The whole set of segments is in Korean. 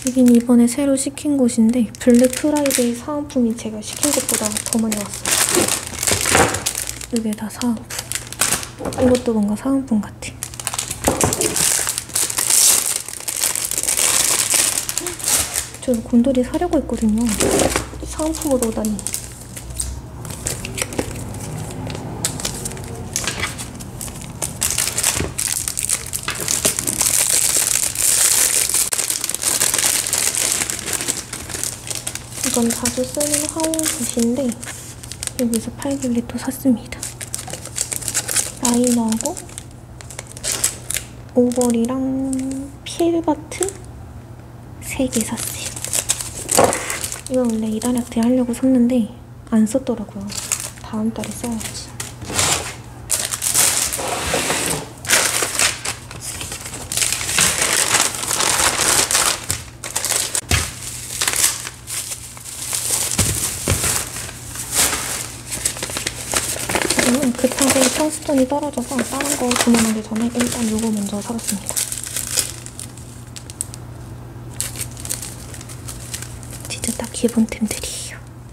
여긴 이번에 새로 시킨 곳인데 블랙 프라이데이 사은품이 제가 시킨 것보다 더 많이 왔어요. 이게 다 사은품. 이것도 뭔가 사은품 같아. 저 곰돌이 사려고 했거든요. 사은품으로 오다니. 이건 자주 쓰는 화홍 붓인데 여기서 팔길래 또 샀습니다. 라이너하고 오버리랑 필바트 3개 샀어요. 이거 원래 이다리아트 하려고 샀는데 안 썼더라고요. 다음 달에 써야지. 급하게 평수돈이 떨어져서 다른 거 주문하기 전에 일단 이거 먼저 사봤습니다. 진짜 딱 기본템들이에요.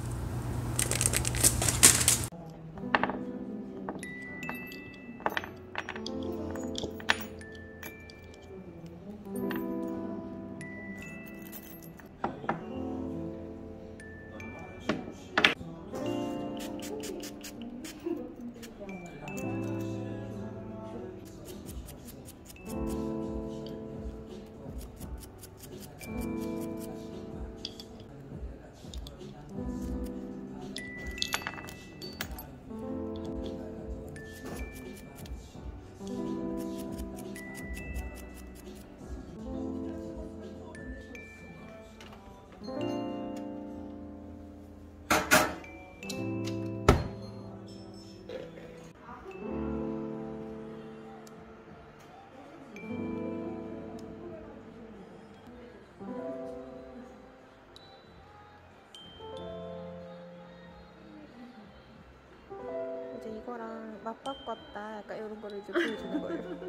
이제 이거랑 맛바꿨다 약간 이런 거를 이제 보여주는 거예요.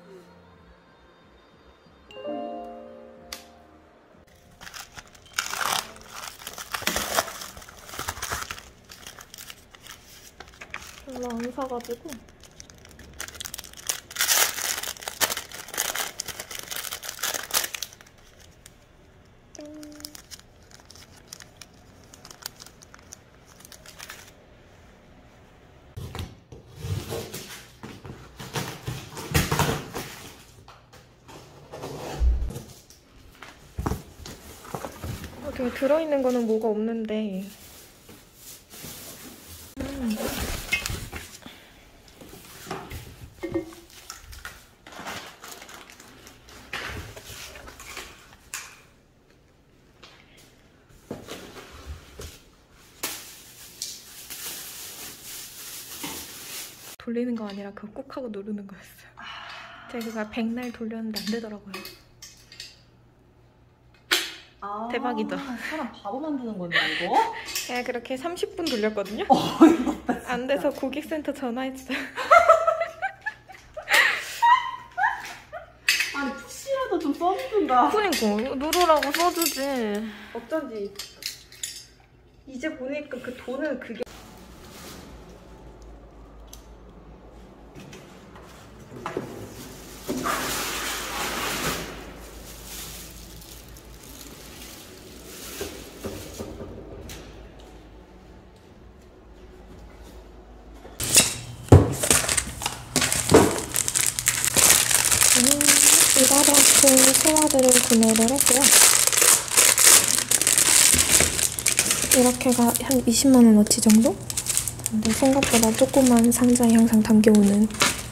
별로 안 사가지고 여기 들어있는 거는 뭐가 없는데 돌리는 거 아니라 그거 꾹 하고 누르는 거였어요. 제가 백날 돌렸는데 안 되더라고요. 대박이다. 사람 바보 만드는 건데 이거? 제가 그렇게 30분 돌렸거든요. 안 돼서 고객센터 전화했어요. 아니 푸시라도 좀 써주든가. 그러니까 누르라고 써주지. 어쩐지 이제 보니까 그 돈은 그게 이다리아트 소화들을 구매를 했고요. 이렇게가 한 20만원어치 정도? 근데 생각보다 조그만 상자에 항상 담겨오는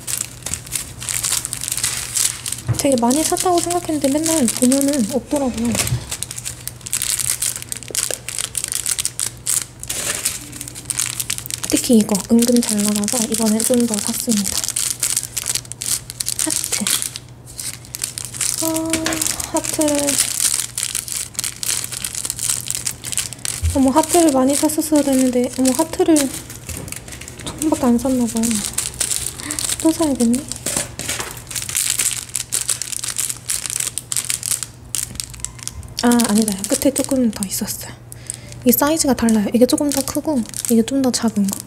되게 많이 샀다고 생각했는데 맨날 보면은 없더라고요. 특히 이거 은근 잘 나가서 이번에 좀 더 샀습니다. 하트. 하트를 어머 하트를 많이 샀었어야 되는데 어머 하트를 조금밖에 안 샀나봐요. 또 사야겠네. 아니다. 끝에 조금 더 있었어요. 이게 사이즈가 달라요. 이게 조금 더 크고 이게 좀 더 작은 거.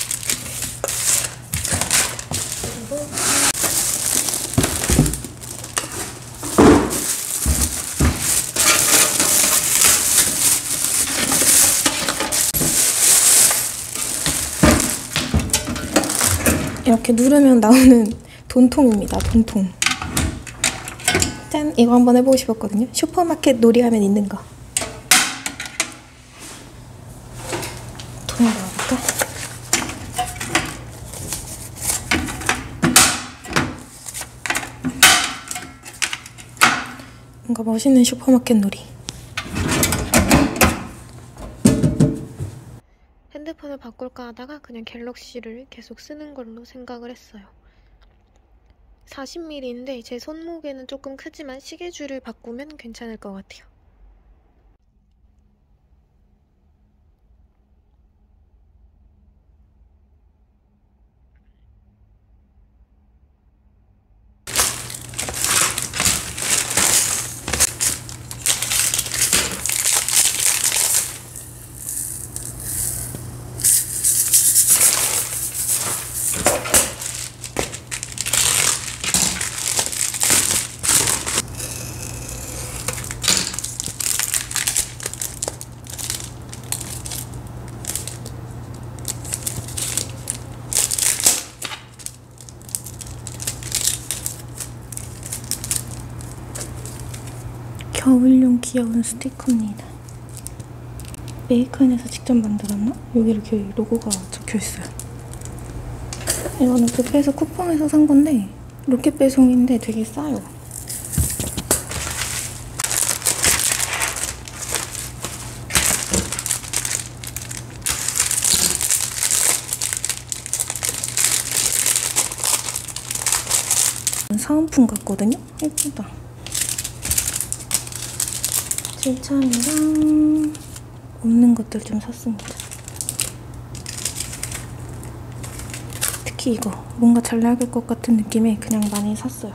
이렇게 누르면 나오는 돈통입니다. 돈통. 짠! 이거 한번 해보고 싶었거든요. 슈퍼마켓 놀이하면 있는 거. 돈을 넣어볼까? 뭔가 멋있는 슈퍼마켓 놀이. 핸드폰을 바꿀까 하다가 그냥 갤럭시를 계속 쓰는 걸로 생각을 했어요. 40mm인데 제 손목에는 조금 크지만 시계줄을 바꾸면 괜찮을 것 같아요. 겨울용 귀여운 스티커입니다. 메이크인에서 직접 만들었나? 여기 이렇게 로고가 적혀있어요. 이거는 뷔페에서 쿠팡에서 산 건데 로켓 배송인데 되게 싸요. 사은품 같거든요? 예쁘다. 질감이랑 없는 것들 좀 샀습니다. 특히 이거 뭔가 잘 나갈 것 같은 느낌에 그냥 많이 샀어요.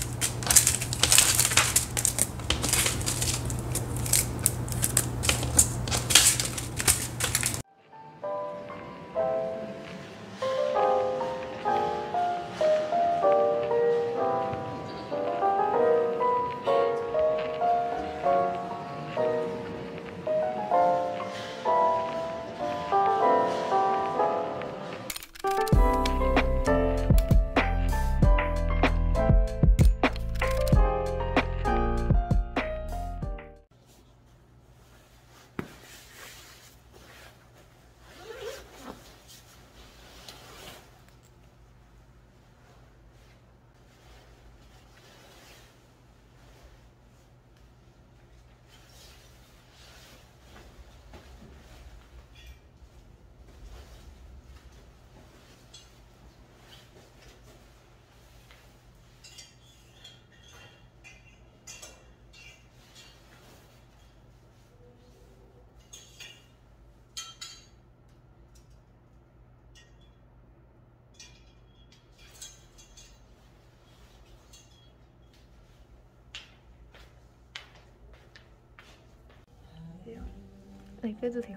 네, 빼주세요.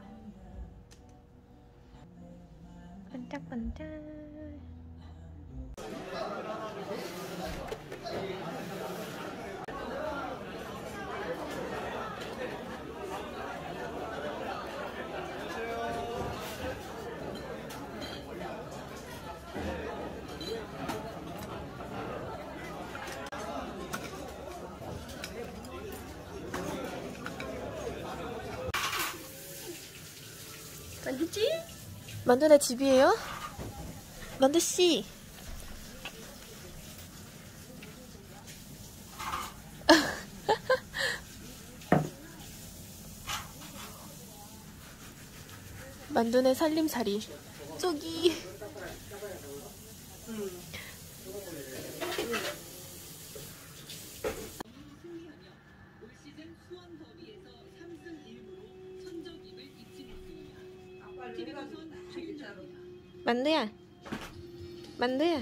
반짝반짝. 만두지? 만두네 집이에요? 만두씨! 만두네 살림살이. 저기. 만두야. 만두야.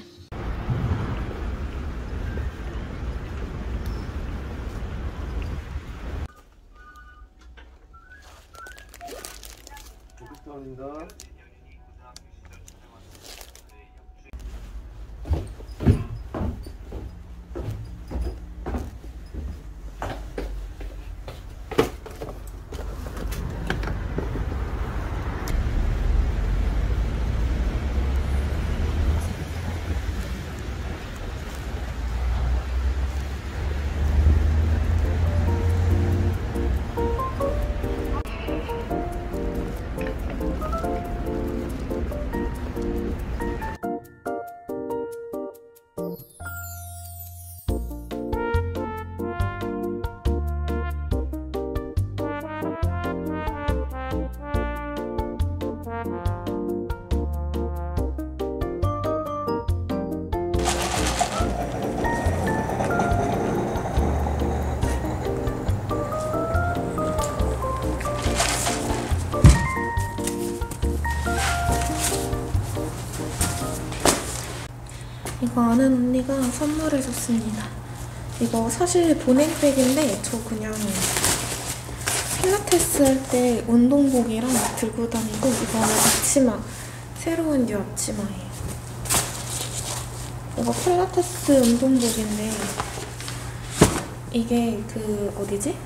이거 아는 언니가 선물을 줬습니다. 이거 사실 보냉백인데 저 그냥 필라테스 할 때 운동복이랑 들고 다니고, 이거는 앞치마, 새로운 뉴 앞치마예요. 이거 필라테스 운동복인데 이게 그 어디지?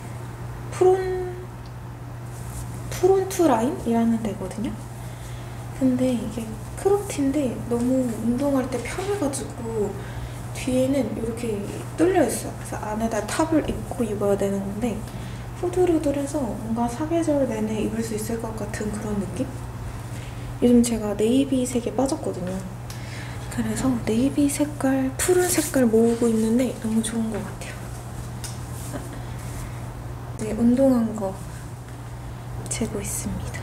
프론트 라인이라는 데거든요. 근데 이게 크롭티인데 너무 운동할 때 편해가지고 뒤에는 이렇게 뚫려있어요. 그래서 안에다 탑을 입고 입어야 되는 건데 후들후들해서 뭔가 사계절 내내 입을 수 있을 것 같은 그런 느낌? 요즘 제가 네이비색에 빠졌거든요. 그래서 네이비 색깔, 푸른 색깔 모으고 있는데 너무 좋은 것 같아요. 네, 운동한 거 재고 있습니다.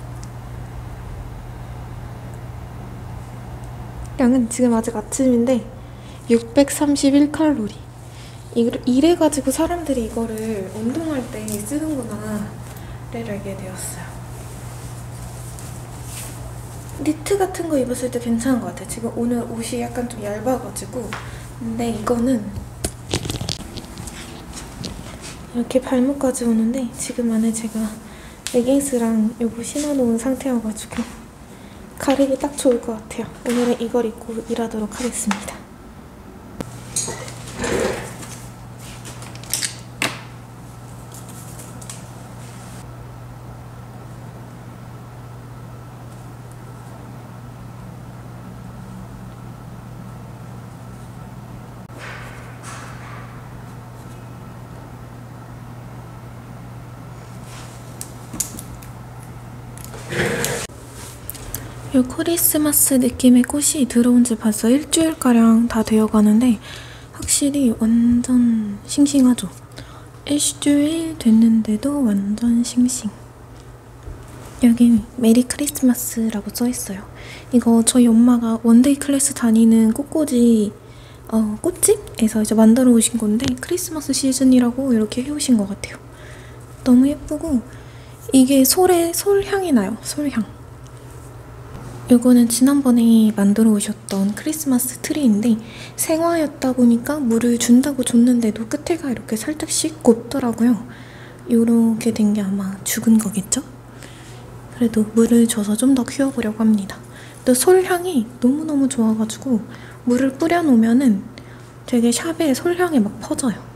양은 지금 아직 아침인데 631칼로리. 이래가지고 사람들이 이거를 운동할 때 쓰는구나를 알게 되었어요. 니트 같은 거 입었을 때 괜찮은 것 같아요. 지금 오늘 옷이 약간 좀 얇아가지고. 근데 이거는 이렇게 발목까지 오는데 지금 안에 제가 레깅스랑 요거 신어놓은 상태여가지고 가리기 딱 좋을 것 같아요. 오늘은 이걸 입고 일하도록 하겠습니다. 이 크리스마스 느낌의 꽃이 들어온 지 벌써 일주일가량 다 되어가는데 확실히 완전 싱싱하죠? 일주일 됐는데도 완전 싱싱. 여기 메리 크리스마스라고 써있어요. 이거 저희 엄마가 원데이 클래스 다니는 꽃꽂이 꽃집에서 이제 만들어 오신 건데 크리스마스 시즌이라고 이렇게 해오신 것 같아요. 너무 예쁘고 이게 솔향이 나요. 솔향. 이거는 지난번에 만들어 오셨던 크리스마스 트리인데 생화였다 보니까 물을 준다고 줬는데도 끝에가 이렇게 살짝씩 곱더라고요. 이렇게 된 게 아마 죽은 거겠죠? 그래도 물을 줘서 좀 더 키워보려고 합니다. 또 솔향이 너무너무 좋아가지고 물을 뿌려놓으면은 되게 샵에 솔향이 막 퍼져요.